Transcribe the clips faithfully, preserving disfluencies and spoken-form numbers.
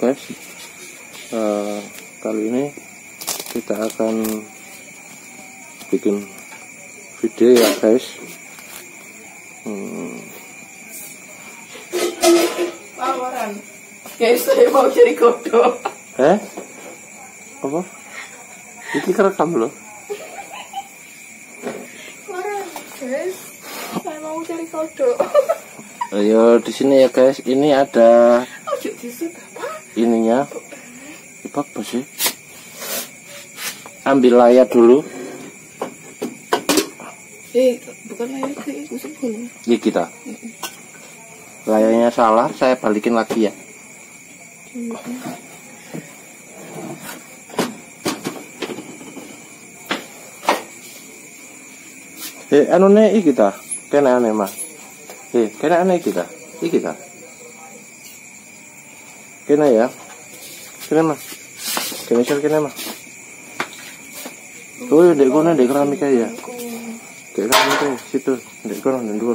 guys, uh, kali ini kita akan bikin video ya guys. hmm. Lawaran guys, saya mau jadi kodok. Eh? Apa? Ini kerekam loh. Lawaran guys, saya mau cari kodok. Ayo di sini ya guys, ini ada Ojo disuka ininya. Apa sih? Ambil layar dulu. Eh, bukan layar kayak itu sebelum. Ini kita. Layarnya salah, saya balikin lagi ya. Eh, anu nih kita, kena aneh mah. Eh, kena aneh kita, i kita. Kena ya, kena mah, kena sel kena mah. Oh, dek kono dek keramik ya. Dek keramik situ, dek kono dua.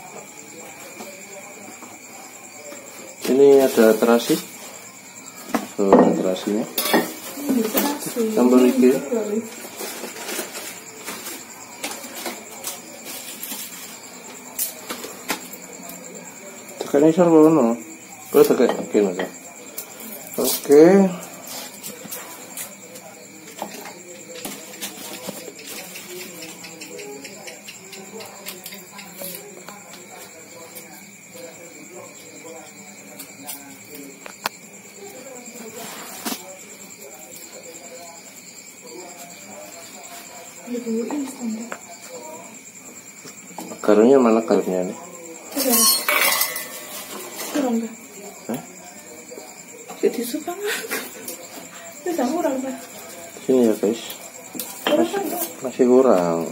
Ini ada terasi, so terasinya. Campur iki. Tekan isor kono. Kok tekan kene ta. Oke. Garamnya mana garamnya nih? Kurang dah. Hah? Jadi suka nggak? Tidak kurang dah. Sini ya guys. Masih, masih kurang.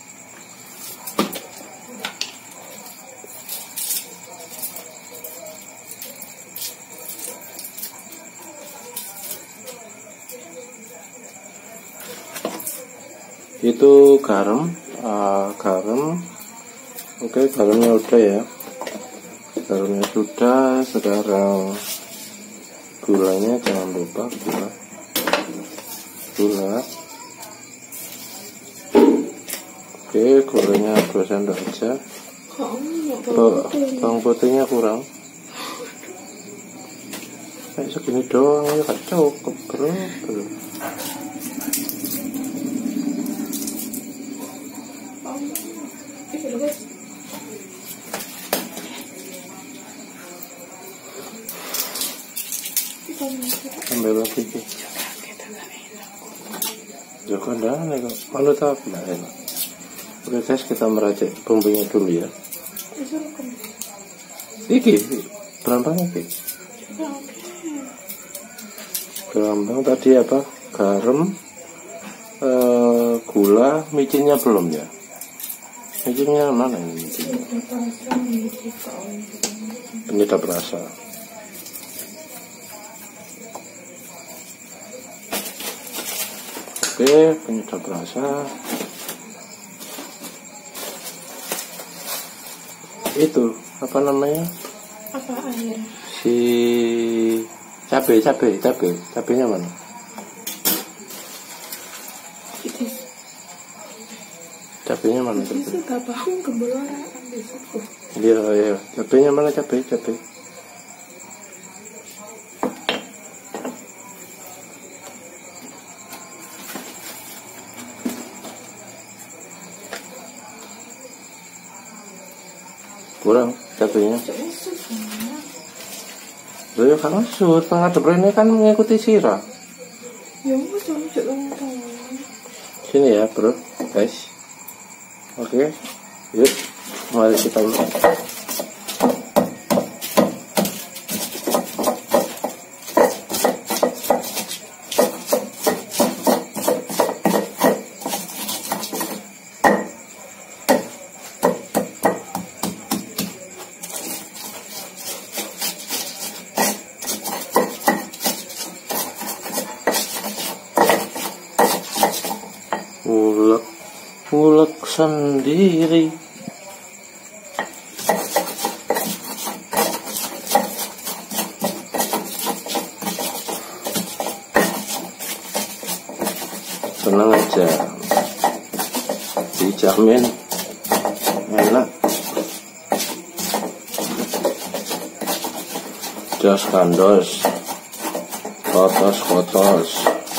Itu garam, uh, garam. Oke, garamnya udah ya. Garamnya sudah. Sekarang gulanya jangan lupa gula. Gula. Oke, gulanya dua sendok aja. Bawang putihnya kurang. Kayak segini doang ya, gak cukup bro. Ambil lagi sih. Jangan dah nih kok. Malu tak lah enak. Oke guys, kita meracik bumbunya dulu ya. Iki berambang iki. Berambang tadi apa? Garam, uh, gula, micinnya belum ya? Micinnya mana ini? Micinnya? Penyedap rasa. Oke, penyedap rasa. Itu apa namanya? Apa air? Si cabe, cabe, cabe, cabenya mana? Cabenya mana? Cabe. Itu tak bangun kembali besok. Iya, iya. Cabenya mana? Cabe, cabe. Kurang cabenya. Loh ya kan maksud pengadep ini kan mengikuti sirah. Ya mau coba Sini ya bro, guys. Oke, yuk mari kita ulang. Ngulek, ngulek sendiri. seneng aja, dijamin enak. Jos kandos, kotos-kotos.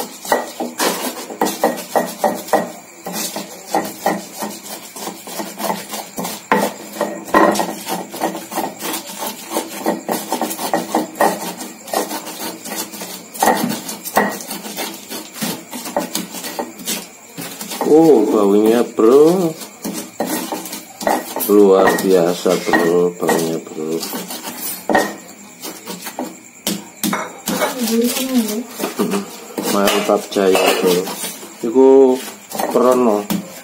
Oh, baunya bro, luar biasa bro, baunya bro. Mantap jaya bro, itu perono.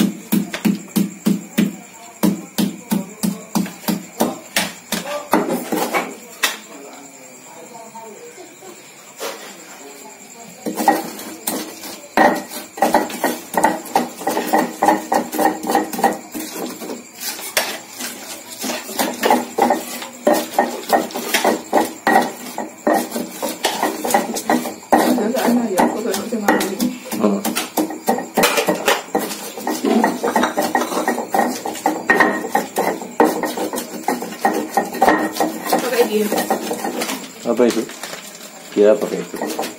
Apa itu? Kira pakai itu.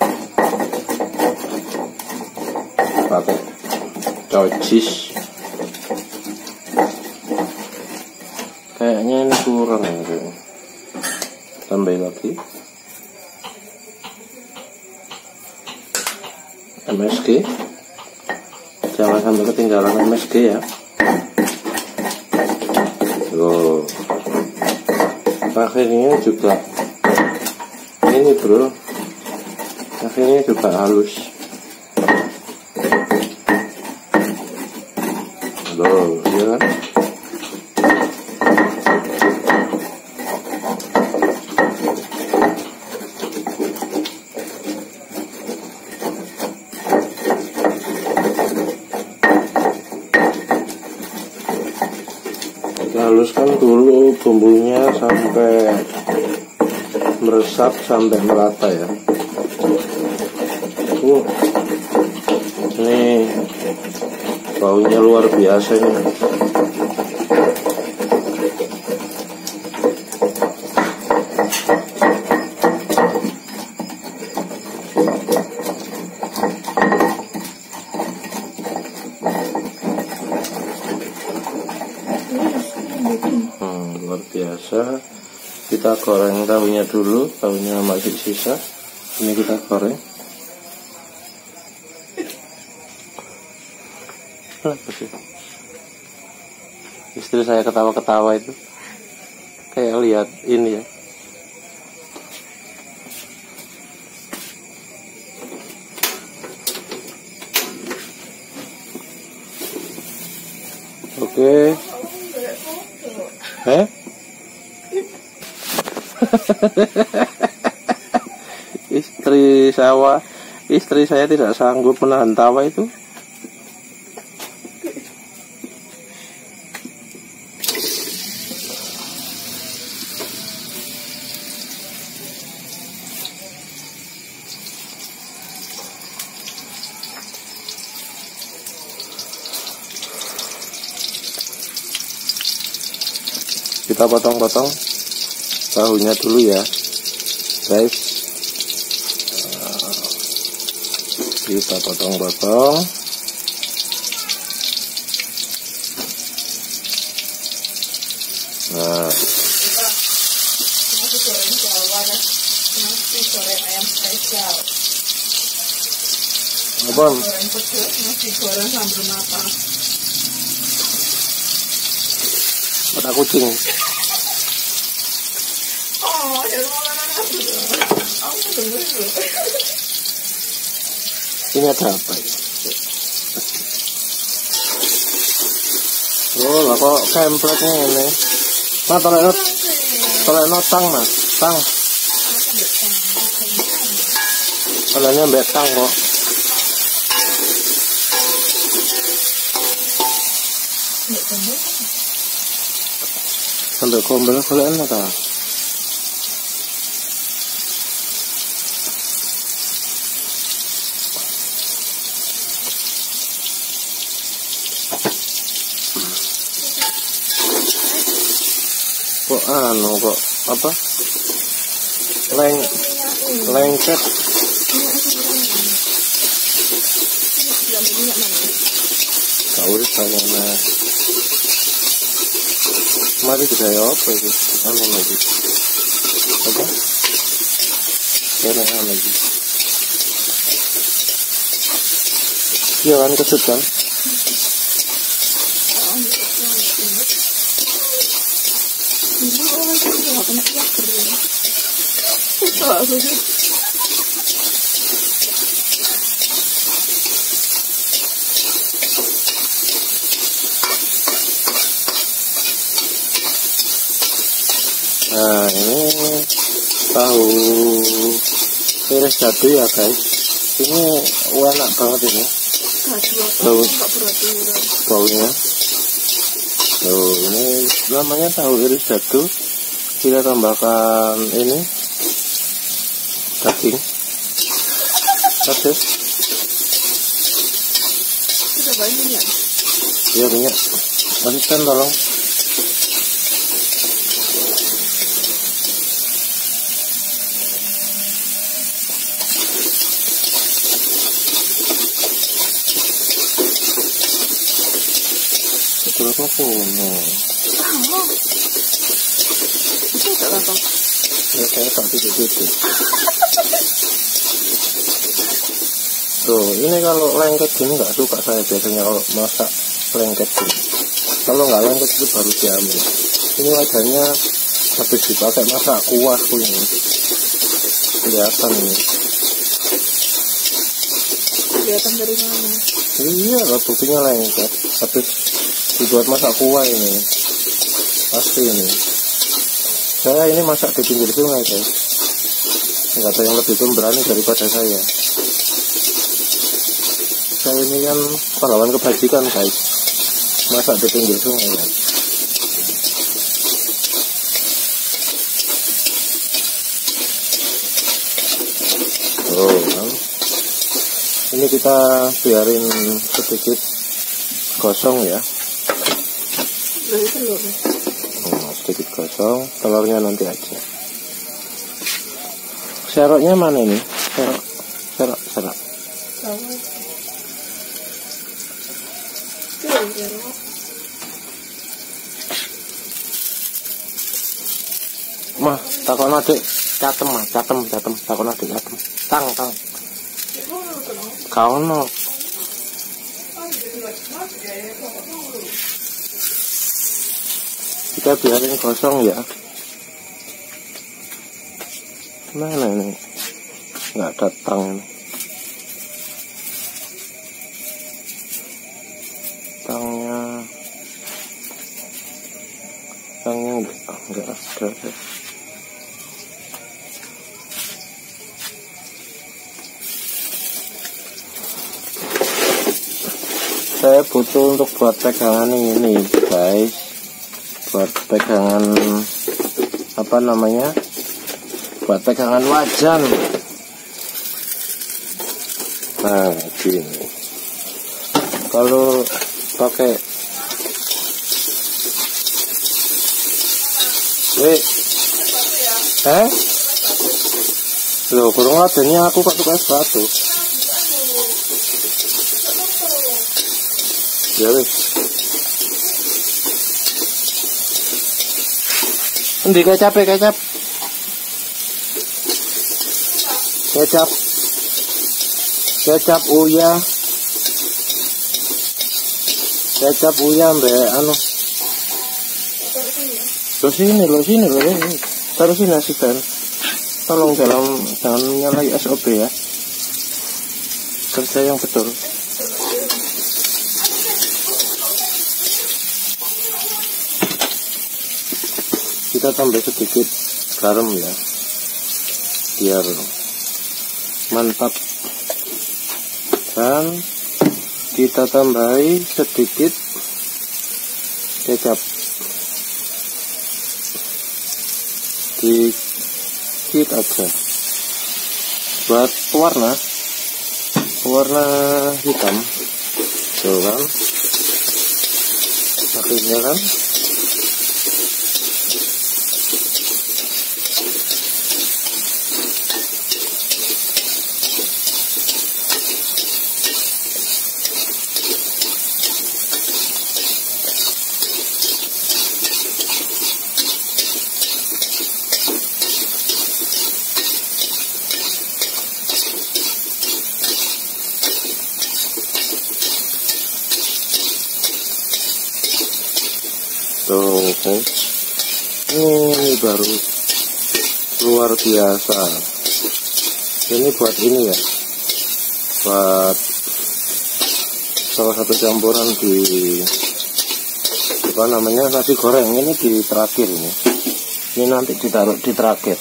Pakai cocis. Kayaknya ini kurang ya kayaknya. Tambahin lagi. M S G. Jangan sampai ketinggalan M S G ya. Loh. Akhirnya juga ini bro, akhirnya juga halus. Loh, ya kan? Kita haluskan dulu bumbunya sampai meresap, sampai merata ya. Uh, ini baunya luar biasa ini. Hmm, luar biasa. Kita goreng tahunya dulu, tahunya masih sisa. Ini kita goreng. Apa sih? Istri saya ketawa-ketawa itu, kayak lihat ini ya. Oke. Eh? istri saya istri saya tidak sanggup menahan tawa itu. Kita potong-potong tahunya dulu ya guys. Kita potong-potong. Nah, nasi goreng Jawa, nasi goreng ayam spesial, apa? Nasi goreng pedes, nasi goreng sambal mata. Mata kucing. Oh, jadi malah nasi. Aku dengerin dulu. Ini ada apa ya? Oh, lah kok template-nya ini. Nah, tolak tolak tang mas, tang. Tolaknya betang kok. Sampai kombel kalau enak ah. anu kok apa leng lengket. Kau udah sama mari kita ya apa itu anu lagi apa keren lagi ya kan kesut kan. Nah ini tahu iris jatuh ya guys, ini enak banget ini bau baunya. Tuh ini namanya tahu iris jatuh. Kita tambahkan ini daging asis. Ya minyak. Asisten tolong. Terus aku no. Itu tak apa. Ya saya tak tidur-tidur. Tuh ini kalau lengket gini nggak suka saya biasanya kalau masak lengket gini. Kalau nggak lengket itu baru diambil. Ini wajahnya habis dipakai masak kuah ini. Kelihatan ini. Kelihatan dari mana? Iya, buktinya lengket. Habis dibuat masak kuah ini. Pasti ini. Saya ini masak di pinggir sungai guys. Nggak ada yang lebih pemberani daripada saya. Saya ini kan pahlawan kebajikan guys. Masak di pinggir sungai ya. Oh, kan. Ini kita biarin sedikit gosong ya. Dari telur. Oh, sedikit gosong, telurnya nanti aja. Seroknya mana ini? Serok, serok, serok. Mah, takon adik, catem mah, catem, catem, takon adik, catem, tang, tang. Kau no. Kita biarin kosong ya. Mana ini? Nggak datang ini. Tangnya, tangnya enggak, enggak ada. Saya butuh untuk buat pegangan ini guys, buat pegangan apa namanya, buat pegangan wajan. Nah gini, kalau pakai weh eh loh kurang adanya aku pakai sepatu. Ya wis. Endi kecap kecap? Kecap. Kecap uya. Kecap uya mbak anu. Lo sini, lo sini, lo ini. Taruh sini asisten. Tolong dalam jangan nyalahi S O P ya. Kerja yang betul. Kita tambah sedikit garam ya, biar mantap. Dan kita tambahi sedikit kecap, dikit aja, buat warna, warna hitam, tuh kan, akhirnya kan. Tuh, oke. Ini baru luar biasa. Ini buat ini ya, buat salah satu campuran di apa namanya nasi goreng. Ini di terakhir ini. Ini nanti ditaruh di terakhir.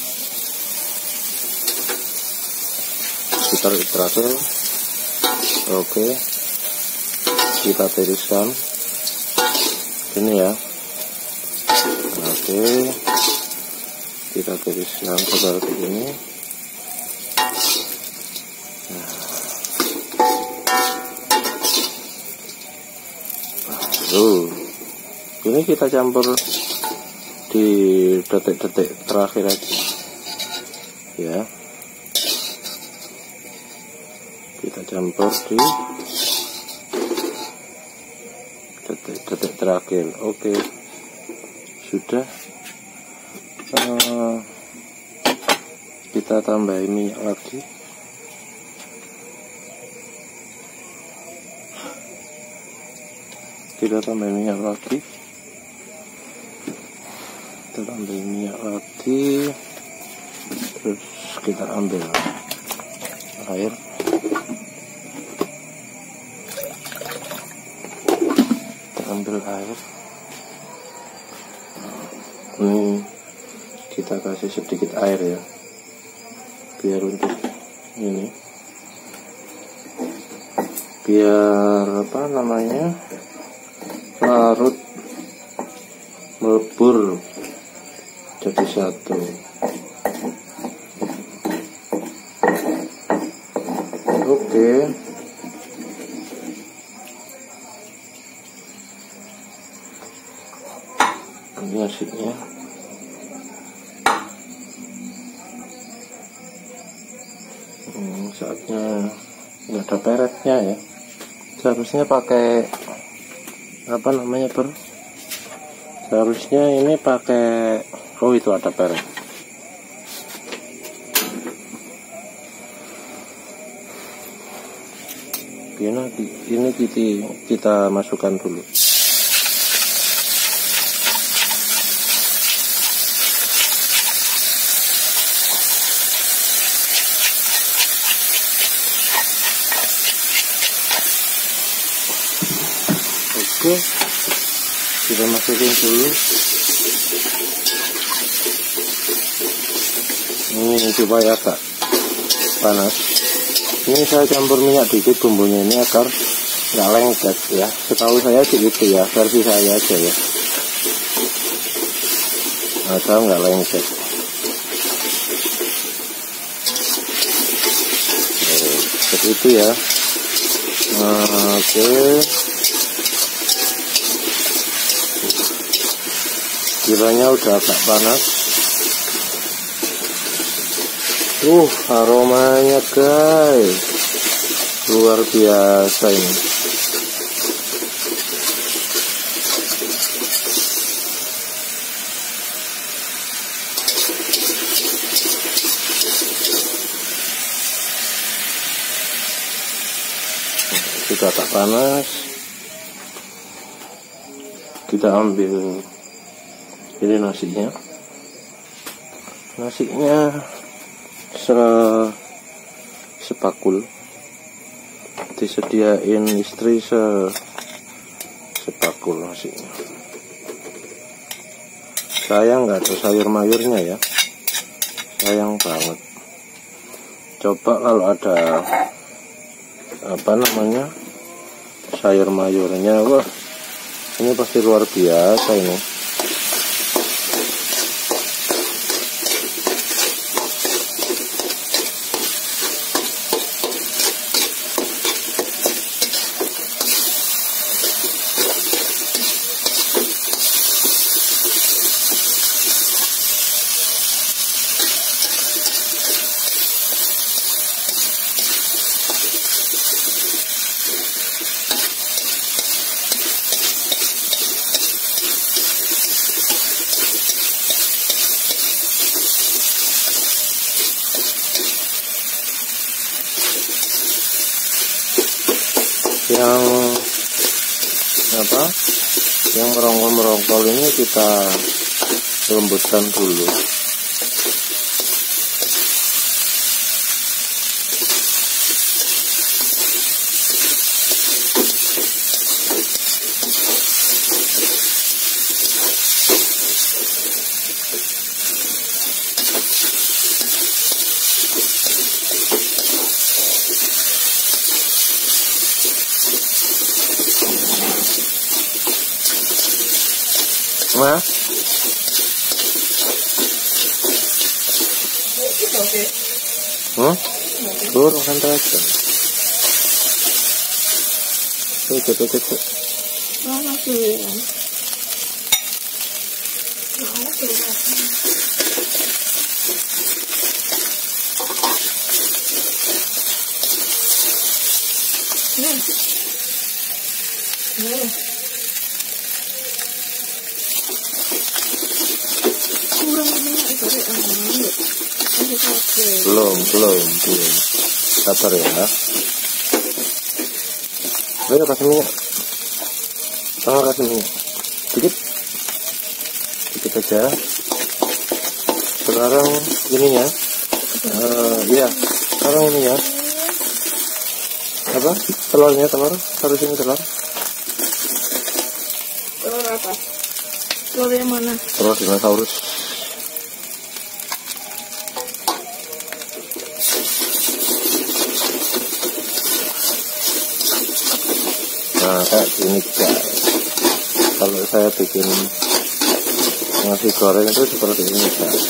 Ditaruh di terakhir. Oke. Kita tiriskan. Ini ya. Oke. Kita tiriskan seperti ini. Lalu ini kita campur di detik-detik terakhir aja ya, kita campur di detik-detik terakhir. Oke, sudah. uh, kita tambahin minyak lagi. Kita tambahin minyak lagi. Kita tambahin minyak lagi. Terus kita ambil air. Kita ambil air. Ini kita kasih sedikit air ya, biar untuk ini, biar apa namanya, larut melebur jadi satu. Oke, ini nasinya. Hmm, saatnya nggak ada peretnya ya, seharusnya pakai apa namanya bro, seharusnya ini pakai, oh itu ada peret. Ini, ini kita, kita masukkan dulu. Oke, kita masukin dulu. Ini supaya agak panas. Ini saya campur minyak dikit bumbunya ini agar nggak lengket ya. Setahu saya sih gitu ya, versi saya aja ya, agar nggak lengket. Oke, seperti itu ya. Nah, oke. Kiranya udah agak panas. Uh, aromanya guys, luar biasa ini. Sudah agak panas. Kita ambil ini nasinya. Nasinya se sepakul, disediain istri se sepakul nasinya. Sayang nggak ada sayur mayurnya ya, sayang banget. Coba kalau ada apa namanya sayur mayurnya, wah ini pasti luar biasa ini. Yang apa Yang merongkol-merongkol ini kita lembutkan dulu. Nah, hmm? Turun santai aja. Tuh, tuh, tuh, tuh. Mana sih? Nih. Nih. Belum, belum, belum. Sabar ya. Ayo kasih minyak. Tengah kasih minyak. Dikit. Dikit aja. Sekarang ininya. Uh, iya. Sekarang ininya. Apa? Telurnya, telur. Harus ini telur. Telur apa? Telur yang mana? Telur dinosaurus. Nah, kayak gini guys. Kalau saya bikin nasi goreng itu seperti ini guys.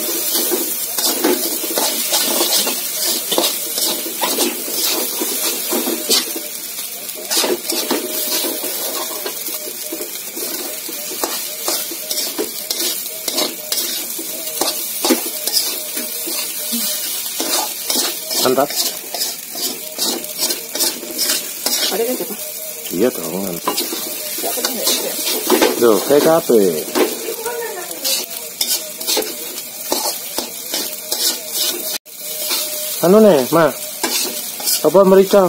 Mantap. Ada kan siapa? Iya dong nanti. Loh, kayak kape. Anu nih, Ma. Apa merica?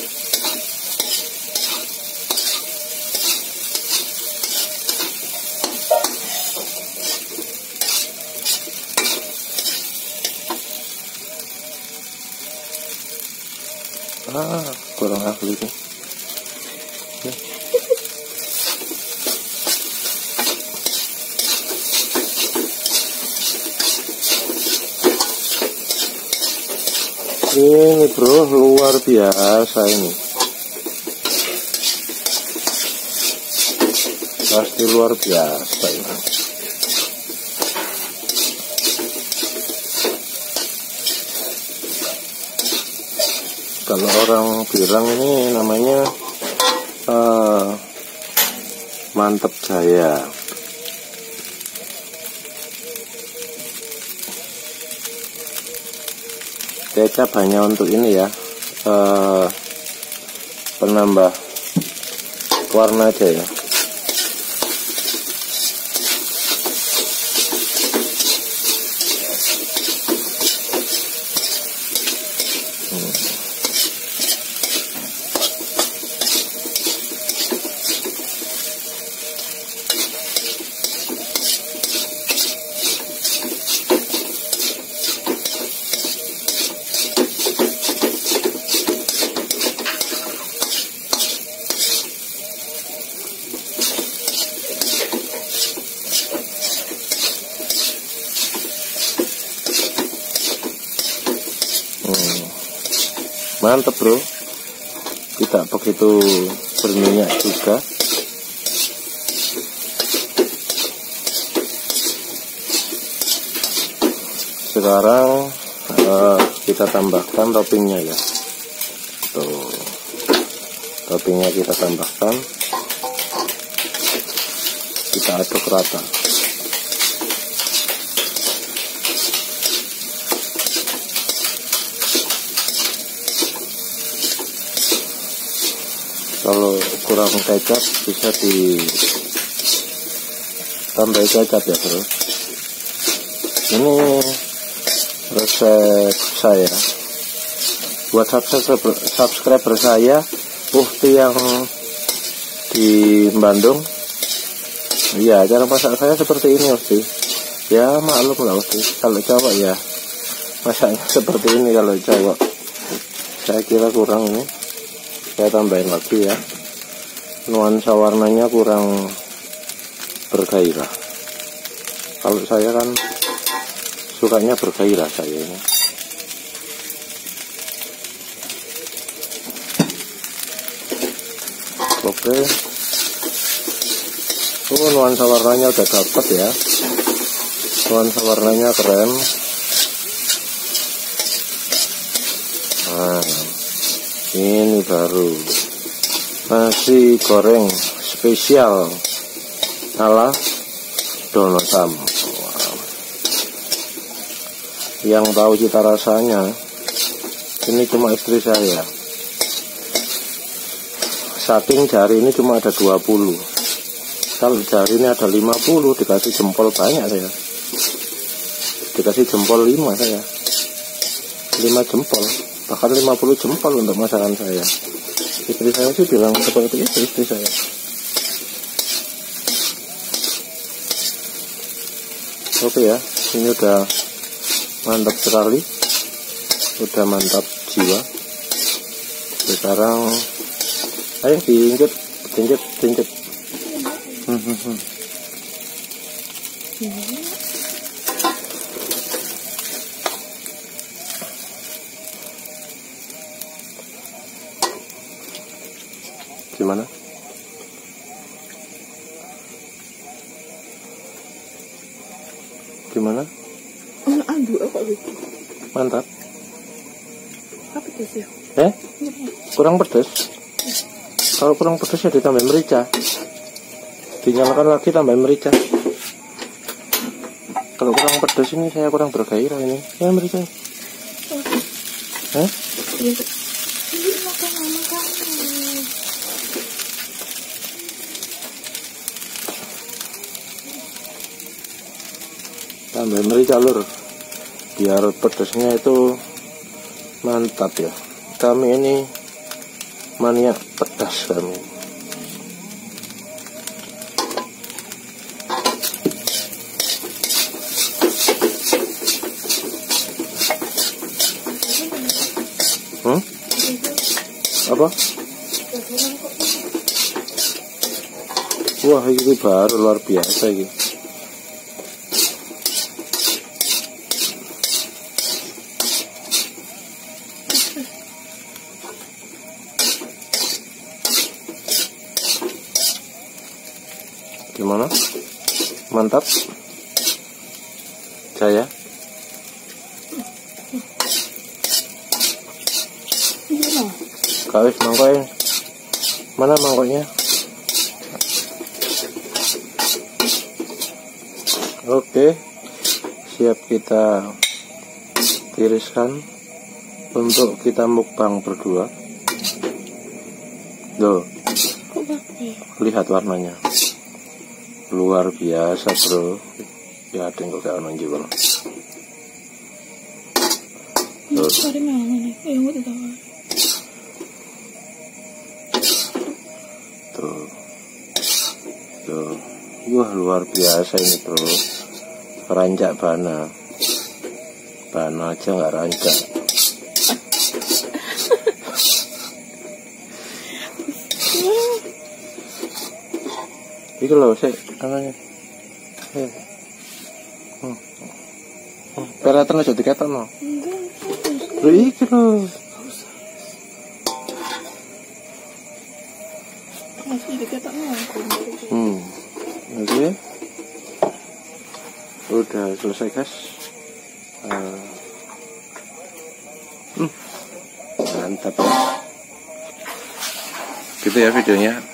Ah, kurang ahli nih. Ini bro, luar biasa ini. Pasti luar biasa ini. Kalau orang bilang ini namanya uh, mantep jaya. Kecap hanya untuk ini ya, uh, penambah warna aja ya. Hmm. Mantap bro, tidak begitu berminyak juga. Sekarang uh, kita tambahkan toppingnya ya. Tuh, toppingnya kita tambahkan, kita aduk rata. Kalau kurang kecap bisa ditambah kecap ya bro. Ini resep saya. Buat subscriber, subscriber saya Uhti yang di Bandung, Iya, cara masak saya seperti ini Usti. Ya maklum lah Usti, kalau cowok ya masaknya seperti ini. Kalau cowok saya kira kurang ini, saya tambahin lagi ya, nuansa warnanya kurang bergairah. Kalau saya kan sukanya bergairah saya ini. Oke. Oh, nuansa warnanya udah dapat ya. Nuansa warnanya keren. Nah, ini baru nasi goreng spesial ala Dono Sam. Wow. Yang tahu cita rasanya ini cuma istri saya. Saking jari ini cuma ada dua puluh. Kalau jari ini ada lima puluh, dikasih jempol banyak saya. Dikasih jempol lima saya. lima jempol, bahkan lima puluh jempol untuk masakan saya. Istri saya sih bilang seperti itu, istri saya. Oke ya, ini udah mantap sekali. Udah mantap jiwa. Sekarang ayo diinjek, diinjek, diinjek. Hmm, hmm, hmm. Gimana? Gimana? Aduh, apa gitu? Mantap. Apa itu sih? Eh? Kurang pedas. Kalau kurang pedas ya ditambah merica. Dinyalakan lagi tambah merica. Kalau kurang pedas ini saya kurang bergairah ini. Ya merica. Eh? Ini makan-makan. Tambah merica lur, biar pedasnya itu mantap ya. Kami ini maniak pedas kami. Hmm? Apa? Wah, ini baru luar biasa ini. Gimana? Mantap? Saya? Kawis mangkoknya. Mana mangkoknya? Oke. Siap kita tiriskan untuk kita mukbang berdua. Loh. Lihat warnanya. Luar biasa bro. Ya tinggal kayak orang jiwa. Tuh. Tuh. Tuh. Wah luar biasa ini bro. Ranjak bana. Bana aja nggak ranjak. Iki lho sik anane. Eh. Hmm. Hmm. Peratan aja diketokno. Lho iki lho. Masih diketokno aku. Hmm. Oke. Udah selesai guys. Uh. Hmm. Mantap ya. Gitu ya videonya.